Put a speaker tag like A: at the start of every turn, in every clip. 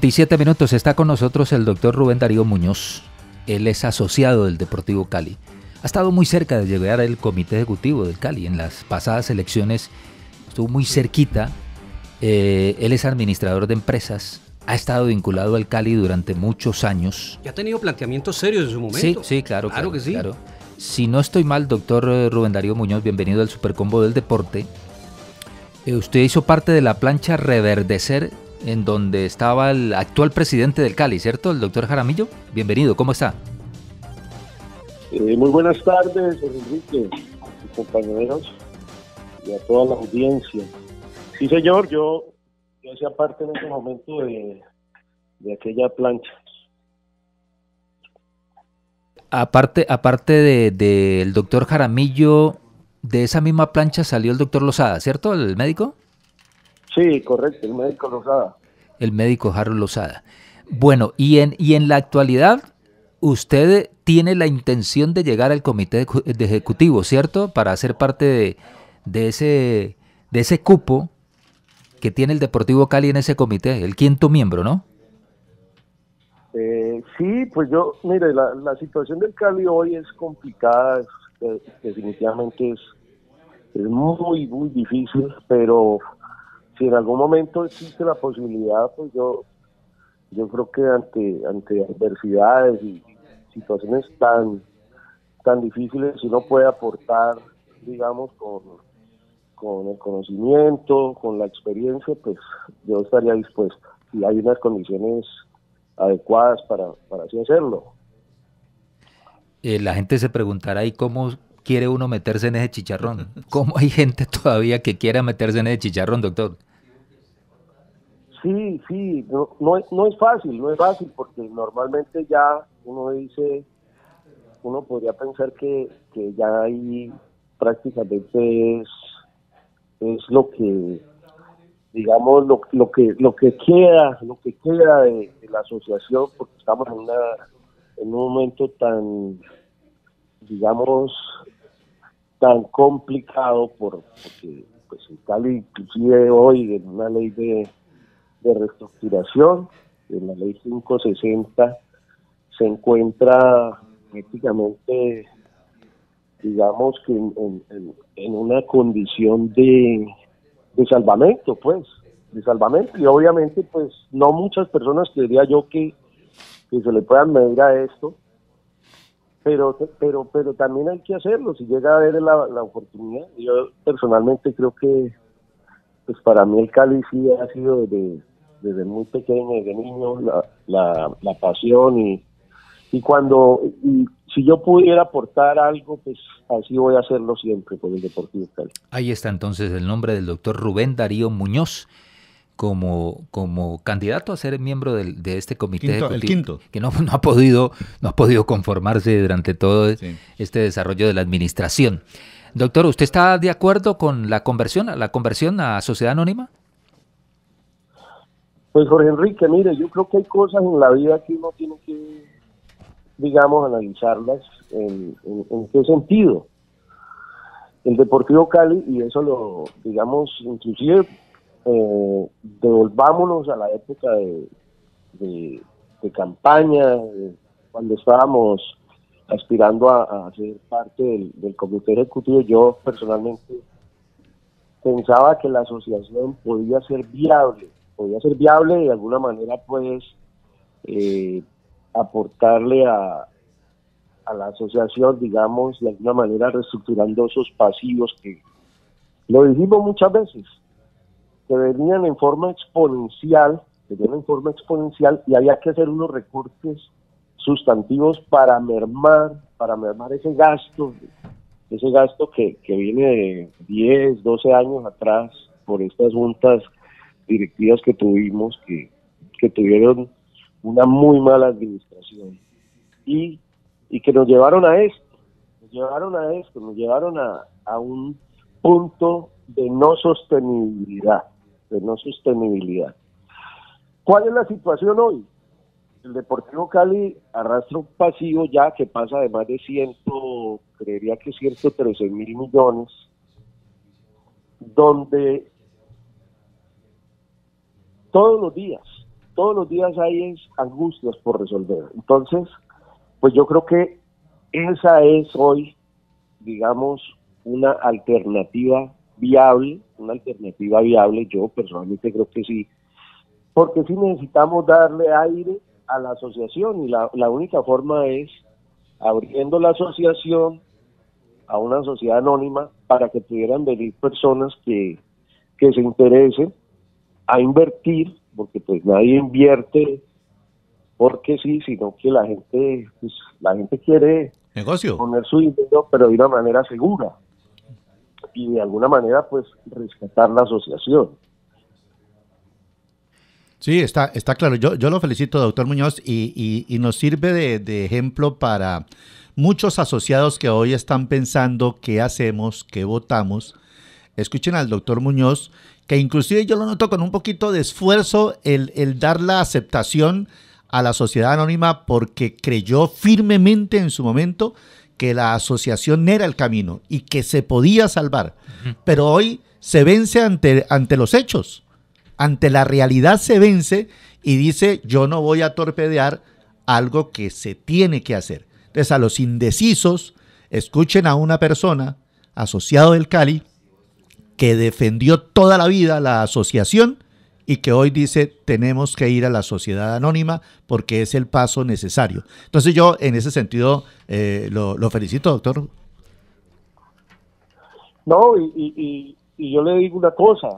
A: 17 minutos. Está con nosotros el doctor Rubén Darío Muñoz. Él es asociado del Deportivo Cali. Ha estado muy cerca de llegar al comité ejecutivo del Cali. En las pasadas elecciones estuvo muy cerquita. Él es administrador de empresas. Ha estado vinculado al Cali durante muchos años.
B: Y ha tenido planteamientos serios en su momento.
A: Sí, claro que sí.
B: Claro.
A: Si no estoy mal, doctor Rubén Darío Muñoz, bienvenido al Supercombo del Deporte. Usted hizo parte de la plancha Reverdecer, en donde estaba el actual presidente del Cali, ¿cierto? El doctor Jaramillo. Bienvenido, ¿cómo está?
C: Muy buenas tardes, Enrique, y compañeros, y a toda la audiencia. Sí, señor, yo hacía parte en ese momento de aquella plancha.
A: Aparte del doctor Jaramillo, de esa misma plancha salió el doctor Lozada, ¿cierto? ¿El médico?
C: Sí, correcto, el médico Lozada.
A: El médico Harold Lozada. Bueno, y en la actualidad, usted tiene la intención de llegar al comité de ejecutivo, ¿cierto? Para ser parte de ese cupo que tiene el Deportivo Cali en ese comité, el 5º miembro, ¿no?
C: Sí, pues mire, la situación del Cali hoy es complicada, definitivamente es muy, muy difícil, pero si en algún momento existe la posibilidad, pues yo creo que ante adversidades y situaciones tan difíciles, si uno puede aportar, digamos, con el conocimiento, con la experiencia, pues yo estaría dispuesto, si hay unas condiciones adecuadas para así hacerlo.
A: La gente se preguntará, ¿y cómo quiere uno meterse en ese chicharrón? ¿Cómo hay gente todavía que quiera meterse en ese chicharrón, doctor?
C: Sí, no es fácil, porque normalmente ya uno podría pensar que ya ahí prácticamente es lo que, digamos, lo que queda de la asociación, porque estamos en un momento tan, digamos, tan complicado porque pues el Cali inclusive hoy en una ley de reestructuración, en la ley 560, se encuentra prácticamente, digamos que en una condición de salvamento, y obviamente pues no muchas personas creería yo que se le puedan medir a esto, pero también hay que hacerlo, si llega a haber la oportunidad. Yo personalmente creo que pues para mí el Cali sí ha sido desde muy pequeño, desde niño, la pasión y si yo pudiera aportar algo, pues así voy a hacerlo siempre con el Deportivo Cali.
A: Ahí está entonces el nombre del doctor Rubén Darío Muñoz como candidato a ser miembro de este comité ejecutivo,
D: el quinto,
A: que no ha podido conformarse durante todo este desarrollo de la administración. Doctor, ¿usted está de acuerdo con la conversión a sociedad anónima?
C: Pues Jorge Enrique, mire, yo creo que hay cosas en la vida que uno tiene que, digamos, analizarlas en qué sentido. El Deportivo Cali, y eso lo, digamos, inclusive devolvámonos a la época de campaña, cuando estábamos aspirando a ser parte del comité ejecutivo. Yo personalmente pensaba que la asociación podía ser viable y de alguna manera pues aportarle a la asociación, digamos, de alguna manera reestructurando esos pasivos que, lo dijimos muchas veces, que venían en forma exponencial y había que hacer unos recortes sustantivos para mermar ese gasto que viene de 10, 12 años atrás por estas juntas directivas que tuvimos, que tuvieron una muy mala administración y que nos llevaron a un punto de no sostenibilidad. ¿Cuál es la situación hoy? El Deportivo Cali arrastra un pasivo ya que pasa de más de 113.000 millones, donde todos los días todos los días hay es angustias por resolver. Entonces, pues yo creo que esa es hoy, digamos, una alternativa viable, yo personalmente creo que sí, porque sí necesitamos darle aire a la asociación y la única forma es abriendo la asociación a una sociedad anónima para que pudieran venir personas que se interesen a invertir, porque pues nadie invierte porque sí, sino que la gente quiere
D: negocio,
C: poner su dinero, pero de una manera segura y de alguna manera pues rescatar la asociación.
D: Sí, está claro. Yo lo felicito, doctor Muñoz, y nos sirve de ejemplo para muchos asociados que hoy están pensando qué hacemos, qué votamos. Escuchen al doctor Muñoz, que inclusive yo lo noto con un poquito de esfuerzo el dar la aceptación a la sociedad anónima, porque creyó firmemente en su momento que la asociación era el camino y que se podía salvar. Pero hoy se vence ante los hechos. Ante la realidad se vence y dice, yo no voy a torpedear algo que se tiene que hacer. Entonces, a los indecisos, escuchen a una persona, asociado del Cali, que defendió toda la vida la asociación y que hoy dice, tenemos que ir a la sociedad anónima porque es el paso necesario. Entonces yo, en ese sentido, lo felicito, doctor.
C: No, y yo le digo una cosa,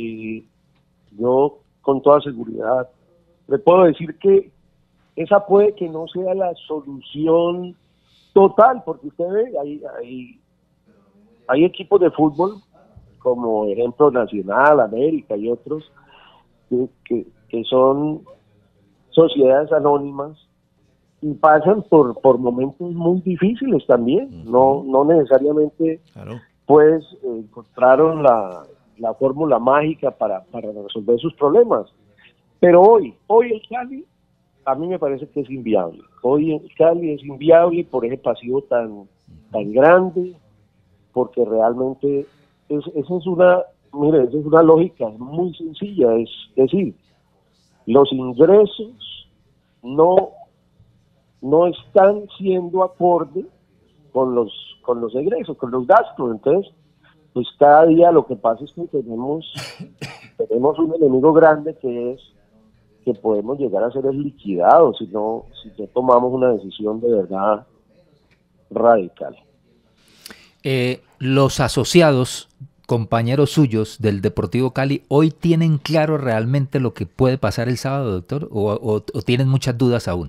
C: yo con toda seguridad le puedo decir que esa puede que no sea la solución total, porque usted ve, hay equipos de fútbol, como ejemplo Nacional, América y otros, que son sociedades anónimas y pasan por momentos muy difíciles también. No necesariamente
D: Claro.
C: pues encontraron la fórmula mágica para resolver sus problemas. Pero hoy el Cali, a mí me parece que es inviable. Hoy el Cali es inviable por ese pasivo tan grande, porque realmente esa es una lógica muy sencilla, es decir, los ingresos no están siendo acorde con los egresos, con los gastos. Entonces, pues cada día lo que pasa es que tenemos un enemigo grande, que es que podemos llegar a ser liquidados si no tomamos una decisión de verdad radical.
A: Los asociados, compañeros suyos del Deportivo Cali, ¿hoy tienen claro realmente lo que puede pasar el sábado, doctor? ¿O tienen muchas dudas aún?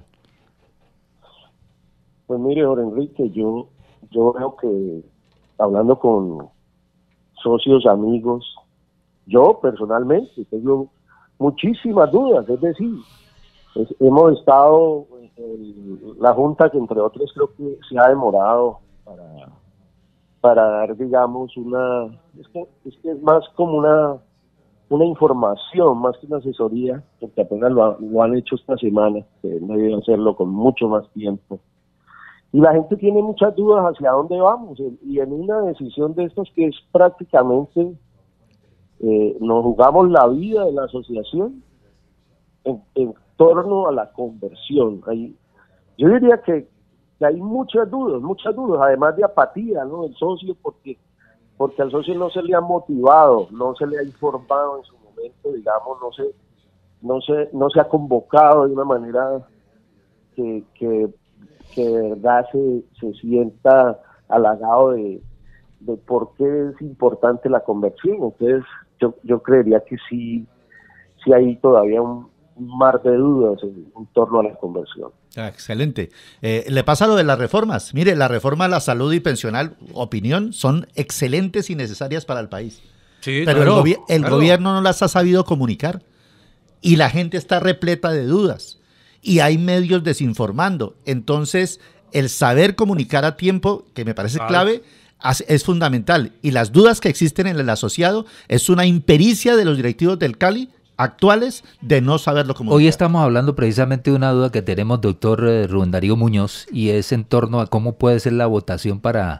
C: Pues mire, Jorge Enrique, yo veo que, hablando con socios, amigos, yo personalmente tengo muchísimas dudas. Es decir, hemos estado en la Junta, que entre otros creo que se ha demorado para dar, digamos, es que es más como una información, más que una asesoría, porque apenas lo han hecho esta semana, que deben hacerlo con mucho más tiempo. Y la gente tiene muchas dudas hacia dónde vamos, y en una decisión de estos que es prácticamente, nos jugamos la vida de la asociación en torno a la conversión. Yo diría que hay muchas dudas, además de apatía, ¿no?, del socio, porque al socio no se le ha motivado, no se le ha informado en su momento, digamos, no se ha convocado de una manera que de verdad se sienta halagado de por qué es importante la conversión. Entonces yo creería que sí hay todavía un mar de dudas en torno a la conversión.
D: Excelente. Le pasa lo de las reformas. Mire, la reforma a la salud y pensional, opinión, son excelentes y necesarias para el país.
B: Sí,
D: pero
B: claro,
D: el gobierno no las ha sabido comunicar y la gente está repleta de dudas y hay medios desinformando. Entonces, el saber comunicar a tiempo, que me parece clave, es fundamental. Y las dudas que existen en el asociado es una impericia de los directivos del Cali actuales de no saberlo comunicar.
A: Hoy estamos hablando precisamente de una duda que tenemos, doctor Rubén Darío Muñoz, y es en torno a cómo puede ser la votación para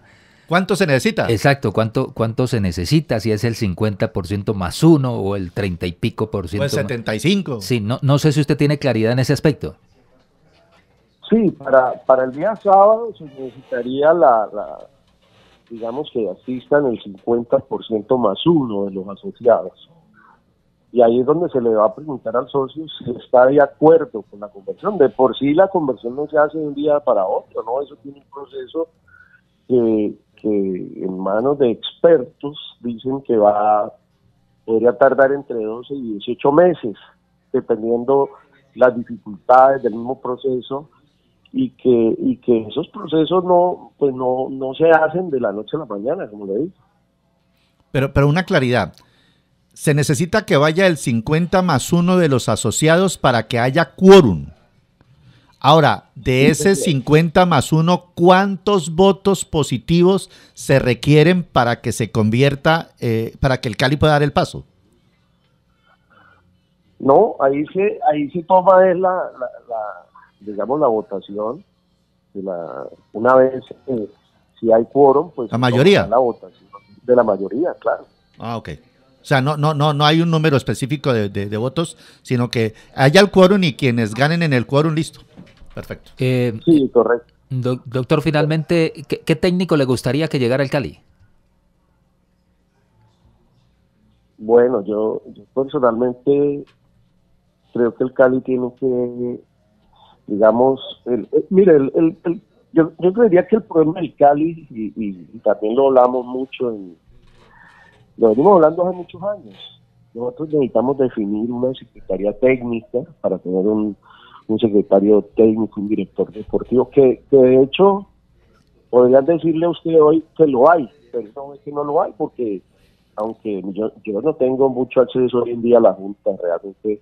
D: ¿Cuánto se necesita?
A: Exacto, ¿cuánto se necesita? Si es el 50% más uno o el 30 y pico por ciento.
D: O el 75.
A: Sí, no sé si usted tiene claridad en ese aspecto.
C: Sí, para el día sábado se necesitaría digamos que asistan el 50% más uno de los asociados. Y ahí es donde se le va a preguntar al socio si está de acuerdo con la conversión. De por sí la conversión no se hace de un día para otro, ¿no? Eso tiene un proceso que en manos de expertos dicen que podría tardar entre 12 y 18 meses, dependiendo las dificultades del mismo proceso, y que esos procesos no se hacen de la noche a la mañana, como le digo.
D: Pero una claridad. Se necesita que vaya el 50 más uno de los asociados para que haya quórum. Ahora, de ese 50 más uno, ¿cuántos votos positivos se requieren para que se convierta, para que el Cali pueda dar el paso?
C: No, ahí se toma digamos, la votación. Una vez, si hay quórum, pues
D: la mayoría.
C: La votación de la mayoría, claro.
D: Ah, ok. O sea, no hay un número específico de votos, sino que haya el quórum y quienes ganen en el quórum, listo. Perfecto.
C: Sí, correcto.
A: Doctor, finalmente, ¿qué técnico le gustaría que llegara al Cali?
C: Bueno, yo personalmente creo que el Cali tiene que, digamos, yo creería que el problema del Cali, y también lo hablamos mucho, lo venimos hablando hace muchos años. Nosotros necesitamos definir una secretaría técnica para tener un secretario técnico, un director deportivo, que de hecho podrían decirle a usted hoy que lo hay, pero no es que no lo hay, porque aunque yo no tengo mucho acceso hoy en día a la Junta realmente,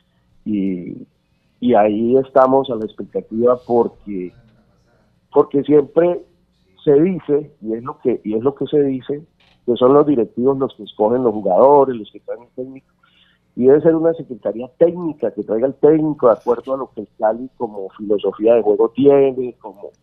C: y ahí estamos a la expectativa porque siempre se dice, y es lo que se dice, que son los directivos los que escogen los jugadores, los que traen el técnico, y debe ser una secretaría técnica que traiga el técnico de acuerdo a lo que el Cali como filosofía de juego tiene,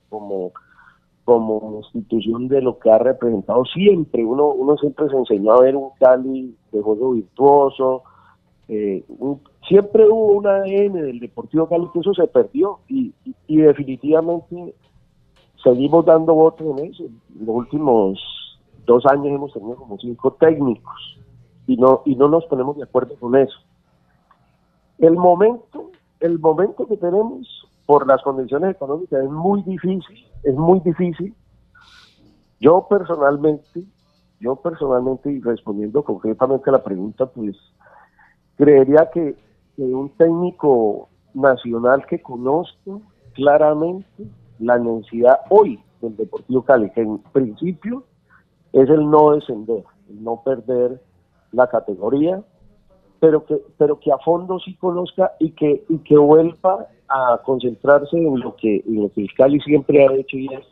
C: como institución de lo que ha representado siempre. Uno siempre se enseñó a ver un Cali de juego virtuoso, siempre hubo un ADN del Deportivo Cali que eso se perdió, y definitivamente seguimos dando votos en eso. En los últimos 2 años hemos tenido como 5 técnicos y no nos ponemos de acuerdo con eso. El momento que tenemos por las condiciones económicas es muy difícil. Yo personalmente, y respondiendo concretamente a la pregunta, pues creería que un técnico nacional que conozca claramente la necesidad hoy del Deportivo Cali, que en principio es el no descender, el no perder la categoría, pero que a fondo sí conozca y que vuelva a concentrarse en lo que el Cali siempre ha hecho, y es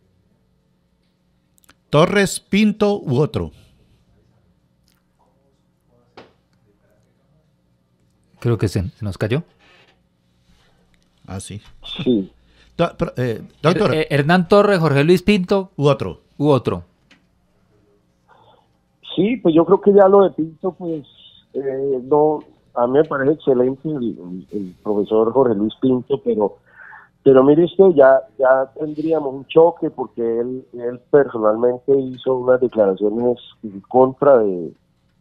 D: Torres, Pinto u otro.
A: Creo que se nos cayó.
D: Ah, sí.
C: Sí.
D: Doctor.
A: Hernán Torres, Jorge Luis Pinto
D: U otro.
C: Sí, pues yo creo que ya lo de Pinto, pues no, a mí me parece excelente el profesor Jorge Luis Pinto, pero mire usted, ya tendríamos un choque porque él personalmente hizo unas declaraciones en contra de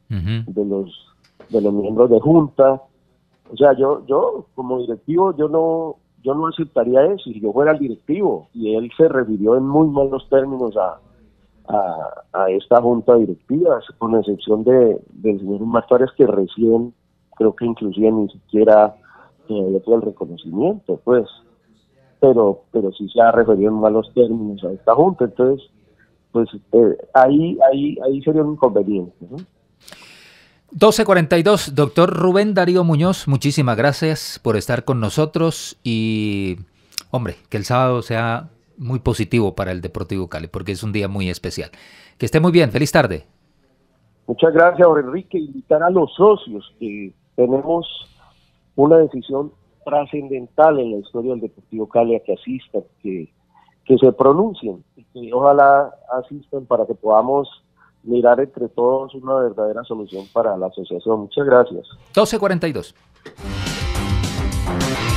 C: los miembros de Junta. O sea, yo como directivo, yo no aceptaría eso si yo fuera el directivo, y él se refirió en muy malos términos a esta junta directiva, con excepción del señor Martínez, que recién, creo que inclusive ni siquiera había todo el reconocimiento, pues, pero sí se ha referido en malos términos a esta junta. Entonces, pues ahí sería un inconveniente, ¿no?
A: 12:42, doctor Rubén Darío Muñoz, muchísimas gracias por estar con nosotros y, hombre, que el sábado sea muy positivo para el Deportivo Cali, porque es un día muy especial. Que esté muy bien, feliz tarde.
C: Muchas gracias, don Enrique. Invitar a los socios que tenemos una decisión trascendental en la historia del Deportivo Cali a que asistan, que que se pronuncien y que ojalá asistan para que podamos mirar entre todos una verdadera solución para la asociación. Muchas gracias.
A: 12:42.